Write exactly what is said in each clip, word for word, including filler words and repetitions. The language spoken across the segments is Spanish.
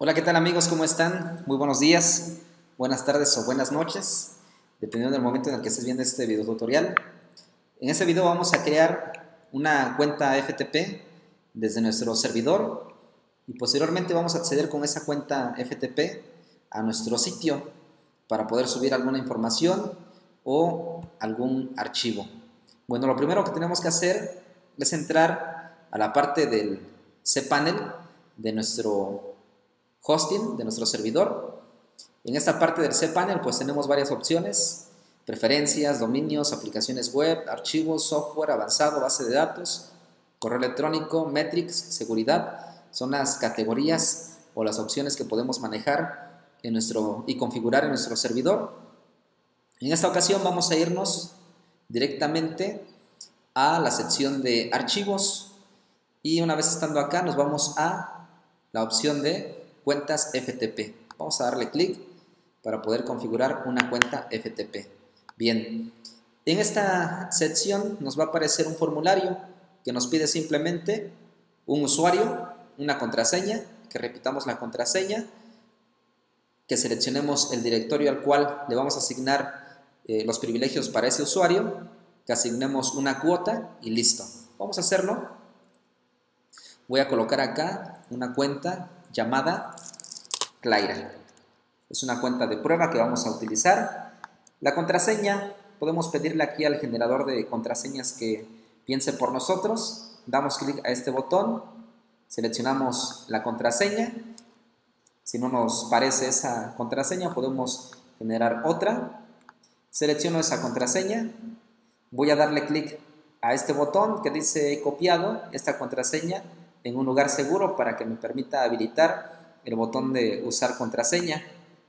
Hola, ¿qué tal amigos? ¿Cómo están? Muy buenos días, buenas tardes o buenas noches, dependiendo del momento en el que estés viendo este video tutorial. En este video vamos a crear una cuenta F T P desde nuestro servidor y posteriormente vamos a acceder con esa cuenta F T P a nuestro sitio para poder subir alguna información o algún archivo. Bueno, lo primero que tenemos que hacer es entrar a la parte del cPanel de nuestro hosting, de nuestro servidor. En esta parte del cPanel pues tenemos varias opciones: preferencias, dominios, aplicaciones web, archivos, software avanzado, base de datos, correo electrónico, metrics, seguridad. Son las categorías o las opciones que podemos manejar en nuestro, y configurar en nuestro servidor. En esta ocasión vamos a irnos directamente a la sección de archivos y una vez estando acá nos vamos a la opción de cuentas F T P. Vamos a darle clic para poder configurar una cuenta F T P. Bien, en esta sección nos va a aparecer un formulario que nos pide simplemente un usuario, una contraseña, que repitamos la contraseña, que seleccionemos el directorio al cual le vamos a asignar eh, los privilegios para ese usuario, que asignemos una cuota y listo. Vamos a hacerlo. Voy a colocar acá una cuenta llamada Claira. Es una cuenta de prueba que vamos a utilizar. La contraseña, podemos pedirle aquí al generador de contraseñas que piense por nosotros. Damos clic a este botón, seleccionamos la contraseña. Si no nos parece esa contraseña, podemos generar otra. Selecciono esa contraseña. Voy a darle clic a este botón que dice he copiado esta contraseña en un lugar seguro para que me permita habilitar el botón de usar contraseña.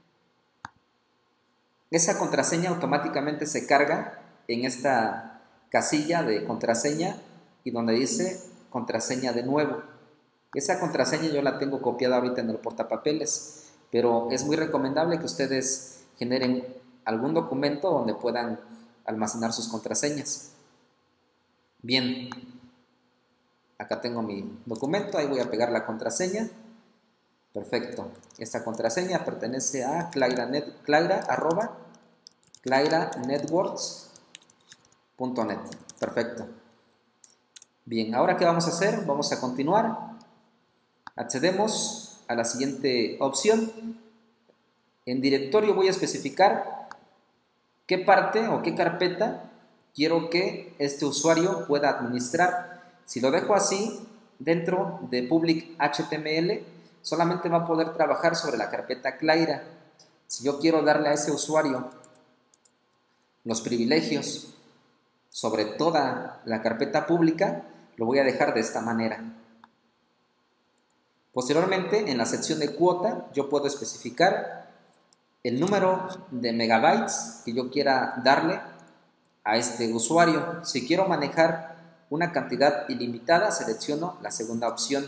Esa contraseña automáticamente se carga en esta casilla de contraseña y donde dice contraseña de nuevo. Esa contraseña yo la tengo copiada ahorita en el portapapeles, pero es muy recomendable que ustedes generen algún documento donde puedan almacenar sus contraseñas. Bien, acá tengo mi documento, ahí voy a pegar la contraseña. Perfecto, esta contraseña pertenece a Claira, Claira arroba claira networks punto net. Perfecto. Bien, ahora ¿qué vamos a hacer? Vamos a continuar. Accedemos a la siguiente opción. En directorio voy a especificar qué parte o qué carpeta quiero que este usuario pueda administrar. Si lo dejo así, dentro de public H T M L, solamente va a poder trabajar sobre la carpeta Claira. Si yo quiero darle a ese usuario los privilegios sobre toda la carpeta pública, lo voy a dejar de esta manera. Posteriormente, en la sección de cuota, yo puedo especificar el número de megabytes que yo quiera darle a este usuario. Si quiero manejar una cantidad ilimitada, selecciono la segunda opción.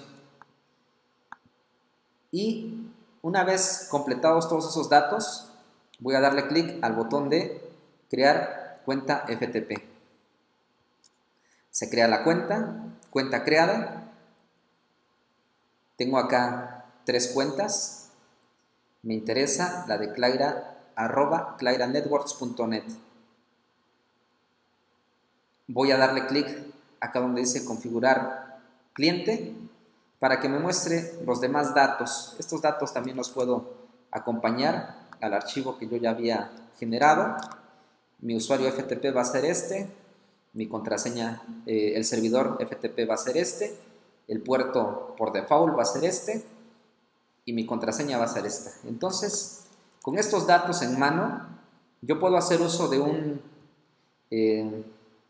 Y una vez completados todos esos datos, voy a darle clic al botón de crear cuenta F T P. Se crea la cuenta, cuenta creada. Tengo acá tres cuentas. Me interesa la de Claira arroba claira networks punto net. Voy a darle clic acá donde dice configurar cliente para que me muestre los demás datos. Estos datos también los puedo acompañar al archivo que yo ya había generado. Mi usuario F T P va a ser este, mi contraseña, eh, el servidor F T P va a ser este, el puerto por default va a ser este y mi contraseña va a ser esta. Entonces, con estos datos en mano, yo puedo hacer uso de un, eh,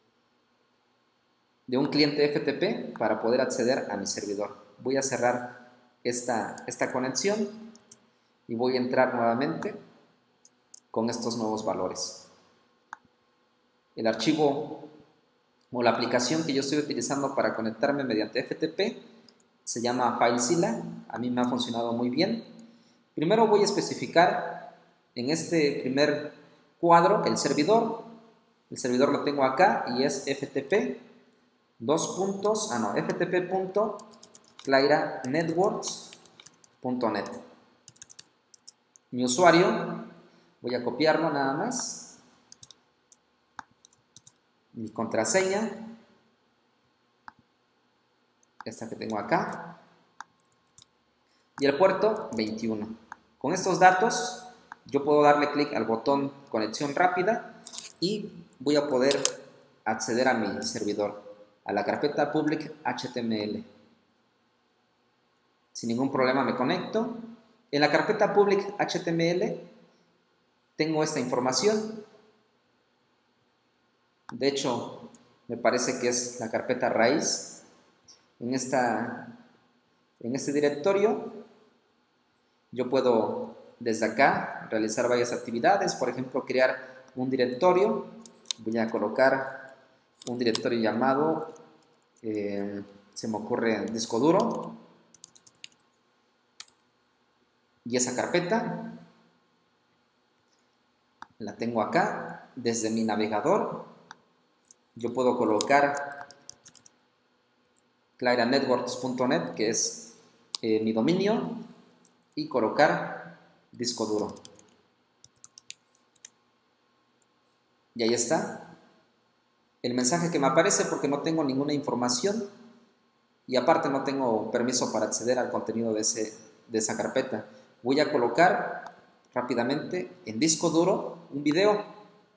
de un cliente F T P para poder acceder a mi servidor. Voy a cerrar esta, esta conexión y voy a entrar nuevamente con estos nuevos valores. El archivo o la aplicación que yo estoy utilizando para conectarme mediante F T P se llama FileZilla. A mí me ha funcionado muy bien. Primero voy a especificar en este primer cuadro el servidor. El servidor lo tengo acá y es F T P dos puntos, ah no, F T P punto claira networks punto net. mi usuario, voy a copiarlo nada más, mi contraseña, esta que tengo acá, y el puerto veintiuno. Con estos datos yo puedo darle clic al botón conexión rápida y voy a poder acceder a mi servidor, a la carpeta public H T M L. Sin ningún problema me conecto. En la carpeta public H T M L tengo esta información. De hecho, me parece que es la carpeta raíz. En, esta, en este directorio yo puedo desde acá realizar varias actividades. Por ejemplo, crear un directorio. Voy a colocar un directorio llamado, eh, se me ocurre, disco duro. Y esa carpeta la tengo acá. Desde mi navegador yo puedo colocar clara networks punto net, que es eh, mi dominio, y colocar disco duro. Y ahí está el mensaje que me aparece, porque no tengo ninguna información y aparte no tengo permiso para acceder al contenido de, ese, de esa carpeta. Voy a colocar rápidamente en disco duro un video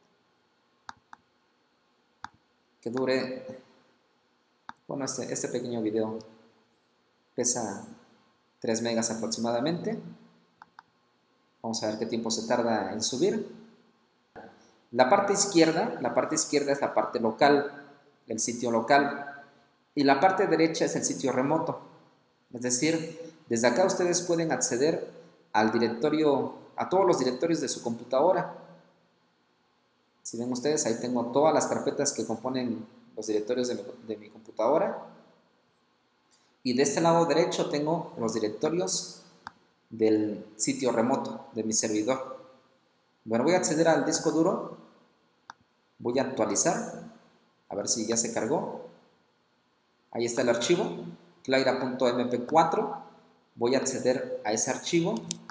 que dure, bueno, este, este pequeño video pesa tres megas aproximadamente. Vamos a ver qué tiempo se tarda en subir. La parte izquierda, la parte izquierda es la parte local, el sitio local, y la parte derecha es el sitio remoto. Es decir, desde acá ustedes pueden acceder al directorio, a todos los directorios de su computadora. Si ven ustedes, ahí tengo todas las carpetas que componen los directorios de mi, de mi computadora. Y de este lado derecho tengo los directorios del sitio remoto de mi servidor. Bueno, voy a acceder al disco duro, voy a actualizar, a ver si ya se cargó. Ahí está el archivo, clara punto eme pe cuatro. Voy a acceder a ese archivo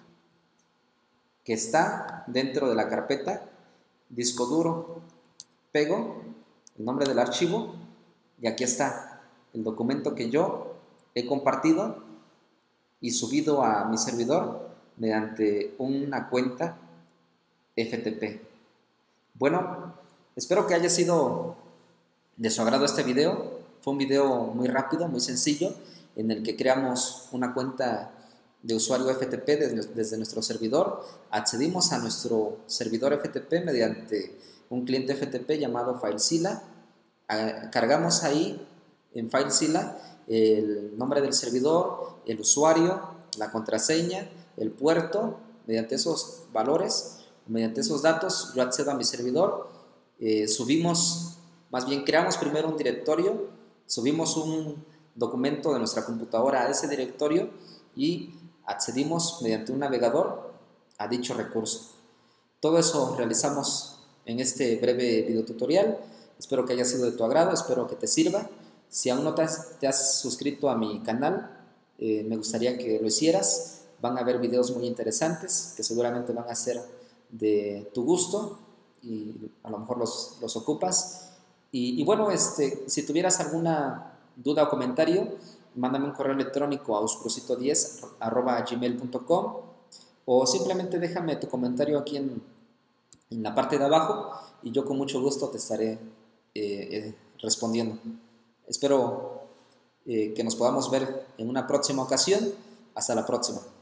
que está dentro de la carpeta disco duro. Pego el nombre del archivo y aquí está el documento que yo he compartido y subido a mi servidor mediante una cuenta F T P. Bueno, espero que haya sido de su agrado este video. Fue un video muy rápido, muy sencillo, en el que creamos una cuenta de usuario F T P desde, desde nuestro servidor. Accedimos a nuestro servidor F T P mediante un cliente F T P llamado FileZilla. Cargamos ahí en FileZilla el nombre del servidor, el usuario, la contraseña, el puerto. Mediante esos valores, mediante esos datos, yo accedo a mi servidor. Eh, subimos, más bien creamos primero un directorio, subimos un documento de nuestra computadora a ese directorio y accedimos mediante un navegador a dicho recurso. Todo eso realizamos en este breve video tutorial. Espero que haya sido de tu agrado, espero que te sirva. Si aún no te has, te has suscrito a mi canal, eh, me gustaría que lo hicieras. Van a haber videos muy interesantes que seguramente van a ser de tu gusto y a lo mejor los, los ocupas. Y, y bueno, este, si tuvieras alguna duda o comentario, mándame un correo electrónico a uscrucito diez arroba gmail punto com o simplemente déjame tu comentario aquí en, en la parte de abajo y yo con mucho gusto te estaré eh, eh, respondiendo. Espero eh, que nos podamos ver en una próxima ocasión. Hasta la próxima.